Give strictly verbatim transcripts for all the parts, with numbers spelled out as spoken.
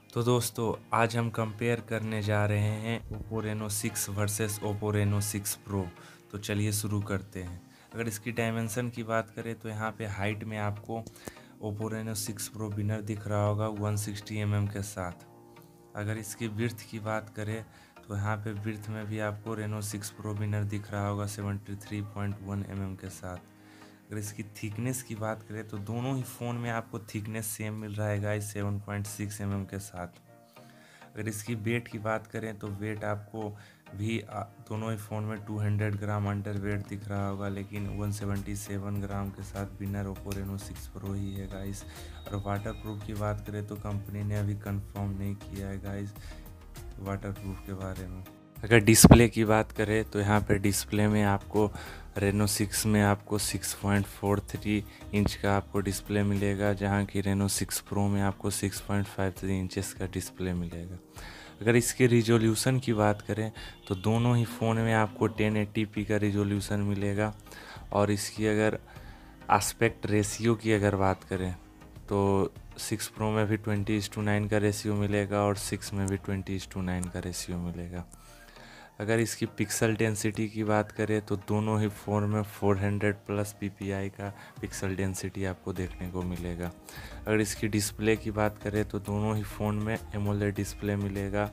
तो दोस्तों आज हम कंपेयर करने जा रहे हैं Oppo Reno six versus Oppo Reno six pro. तो चलिए शुरू करते हैं। अगर इसकी डायमेंशन की बात करें तो यहाँ पे हाइट में आपको Oppo Reno six pro winner दिख रहा होगा वन सिक्सटी एम एम के साथ। अगर इसकी विड्थ की बात करें तो यहाँ पे विड्थ में भी आपको रेनो सिक्स प्रो विनर दिख रहा होगा seventy three point one M M के साथ। अगर इसकी थिकनेस की बात करें तो दोनों ही फ़ोन में आपको थिकनेस सेम मिल रहा है guys seven point six M M के साथ। अगर इसकी वेट की बात करें तो वेट आपको भी दोनों ही फ़ोन में two hundred gram under weight दिख रहा होगा, लेकिन वन सेवेंटी सेवन ग्राम के साथ winner Oppo Reno six pro ही है गाइस। और वाटर प्रूफ की बात करें तो कंपनी ने अभी कंफर्म नहीं किया है गाइस वाटर प्रूफ के बारे में। अगर डिस्प्ले की बात करें तो यहाँ पर डिस्प्ले में आपको रेनो सिक्स में आपको six point four three inch का आपको डिस्प्ले मिलेगा, जहाँ की रेनो सिक्स प्रो में आपको six point five three inches का डिस्प्ले मिलेगा। अगर इसके रिजोल्यूशन की बात करें तो दोनों ही फ़ोन में आपको टेन एटी पी का रिजोल्यूशन मिलेगा। और इसकी अगर आस्पेक्ट रेशियो की अगर बात करें तो सिक्स प्रो में भी ट्वेंटी इस टू नाइन का रेशियो मिलेगा और सिक्स में भी ट्वेंटी इस टू नाइन का रेशियो मिलेगा। अगर इसकी पिक्सल डेंसिटी की बात करें तो दोनों ही फ़ोन में फोर हंड्रेड प्लस पीपीआई का पिक्सल डेंसिटी आपको देखने को मिलेगा। अगर इसकी डिस्प्ले की बात करें तो दोनों ही फ़ोन में एमोलेड डिस्प्ले मिलेगा।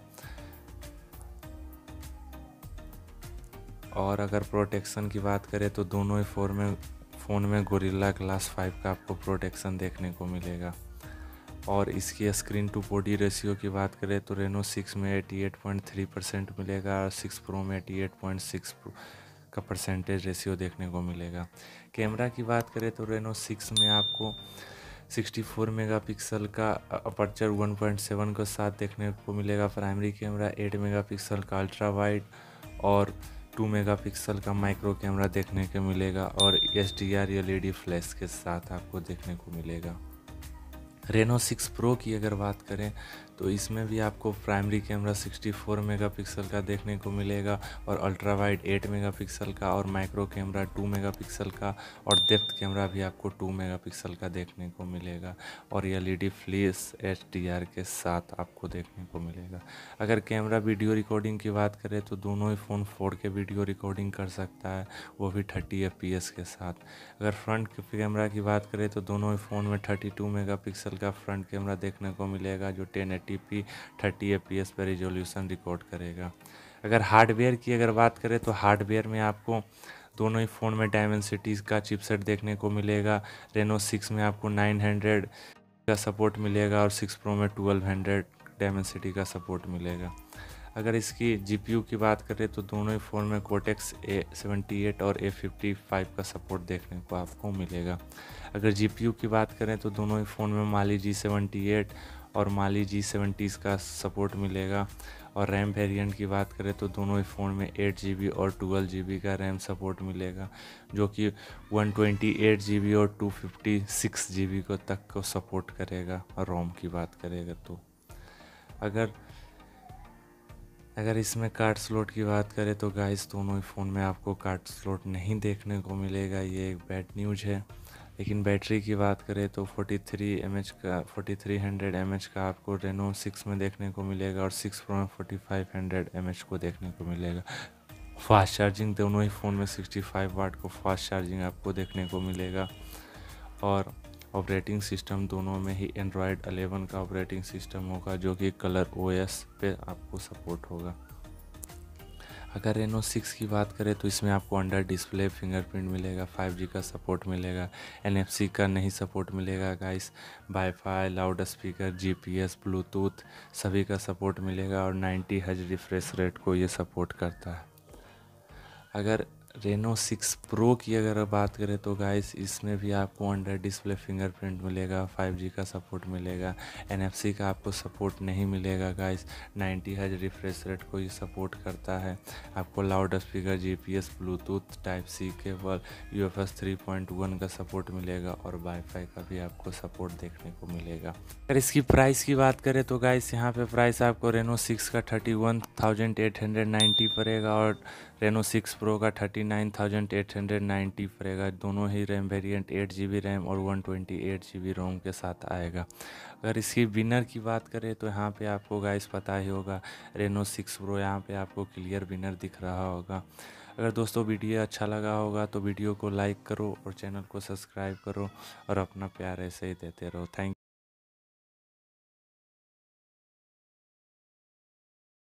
और अगर प्रोटेक्शन की बात करें तो दोनों ही फ़ोन में फ़ोन में गोरिल्ला ग्लास फाइव का आपको प्रोटेक्शन देखने को मिलेगा। और इसकी स्क्रीन टू बॉडी रेशियो की बात करें तो रेनो सिक्स में eighty eight point three percent मिलेगा और सिक्स प्रो में एटी एट पॉइंट सिक्स का परसेंटेज रेशियो देखने को मिलेगा। कैमरा की बात करें तो रेनो सिक्स में आपको सिक्सटी फोर मेगापिक्सल का अपर्चर वन पॉइंट सेवन के साथ देखने को मिलेगा। प्राइमरी कैमरा एट मेगापिक्सल का अल्ट्रा वाइड और टू मेगापिक्सल का माइक्रो कैमरा देखने को मिलेगा और H D R L E D flash के साथ आपको देखने को मिलेगा। रेनो सिक्स प्रो की अगर बात करें तो इसमें भी आपको primary camera sixty four megapixel का देखने को मिलेगा और अल्ट्रा वाइड एट मेगापिक्सल का और माइक्रो कैमरा टू मेगापिक्सल का और डेप्थ कैमरा भी आपको टू मेगापिक्सल का देखने को मिलेगा और एलईडी फ्लैश एचडीआर के साथ आपको देखने को मिलेगा। अगर कैमरा वीडियो रिकॉर्डिंग की बात करें तो दोनों ही phone four K video recording कर सकता है, वो भी थर्टी एफ पी एस के साथ। अगर फ्रंट कैमरा की बात करें तो दोनों ही फ़ोन में थर्टी टू मेगापिक्सल का फ्रंट कैमरा देखने को मिलेगा जो ten eighty P thirty F P S पर रिजोल्यूशन रिकॉर्ड करेगा। अगर हार्डवेयर की अगर बात करें तो हार्डवेयर में आपको दोनों ही फ़ोन में डायमेंसिटीज़ का चिपसेट देखने को मिलेगा। रेनो सिक्स में आपको नाइन हंड्रेड का सपोर्ट मिलेगा और सिक्स प्रो में ट्वेल्व हंड्रेड डायमेंसिटी का सपोर्ट मिलेगा। अगर इसकी जीपीयू की बात करें तो दोनों ही फ़ोन में कोटेक्स ए सेवेंटी एट और ए फिफ्टी फाइव का सपोर्ट देखने को आपको मिलेगा। अगर जीपीयू की बात करें तो दोनों ही फ़ोन में माली जी सेवेंटी एट और माली जी सेवेंटी का सपोर्ट मिलेगा। और रैम वेरिएंट की बात करें तो दोनों ही फ़ोन में एट जी बी और ट्वेल्व जी बी का रैम सपोर्ट मिलेगा, जो कि one twenty eight G B और two fifty six G B को तक को सपोर्ट करेगा। और रोम की बात करेगा तो अगर अगर इसमें कार्ड स्लॉट की बात करें तो गाइस दोनों ही फ़ोन में आपको कार्ड स्लॉट नहीं देखने को मिलेगा, ये एक बैड न्यूज़ है। लेकिन बैटरी की बात करें तो फोर्टी थ्री एम एच का forty three hundred M H का आपको रेनो सिक्स में देखने को मिलेगा और सिक्स प्रो में forty five hundred M H को देखने को मिलेगा। फास्ट चार्जिंग दोनों ही फ़ोन में सिक्सटी फाइव वाट को फास्ट चार्जिंग आपको देखने को मिलेगा। और ऑपरेटिंग सिस्टम दोनों में ही एंड्रॉयड इलेवन का ऑपरेटिंग सिस्टम होगा, जो कि कलर ओएस पे आपको सपोर्ट होगा। अगर रेनो सिक्स की बात करें तो इसमें आपको अंडर डिस्प्ले फिंगरप्रिंट मिलेगा, फाइव जी का सपोर्ट मिलेगा, एनएफसी का नहीं सपोर्ट मिलेगा guys. WiFi, loud speaker, GPS, bluetooth सभी का सपोर्ट मिलेगा और नाइंटी हर्ट्ज रिफ्रेश रेट को ये सपोर्ट करता है। अगर रेनो सिक्स प्रो की अगर बात करें तो गाइस इसमें भी आपको अंडर डिस्प्ले फिंगरप्रिंट मिलेगा, फाइव जी का सपोर्ट मिलेगा, एनएफसी का आपको सपोर्ट नहीं मिलेगा guys. Ninety hertz refresh rate को ये सपोर्ट करता है। आपको loud speaker, GPS, bluetooth, type C cable, UFS three point one का सपोर्ट मिलेगा और वाईफाई का भी आपको सपोर्ट देखने को मिलेगा। अगर इसकी प्राइस की बात करें तो गाइस यहाँ पे प्राइस आपको रेनो सिक्स का thirty one thousand eight hundred ninety पड़ेगा और रेनो सिक्स प्रो का thirty nine thousand eight hundred ninety पड़ेगा। दोनों ही RAM variant eight G B RAM और one twenty eight G B ROM के साथ आएगा। अगर इसकी विनर की बात करें तो यहाँ पे आपको गाइस पता ही होगा, रेनो सिक्स प्रो यहाँ पे आपको क्लियर विनर दिख रहा होगा। अगर दोस्तों वीडियो अच्छा लगा होगा तो वीडियो को लाइक करो और चैनल को सब्सक्राइब करो और अपना प्यार ऐसे ही देते रहो। थैंक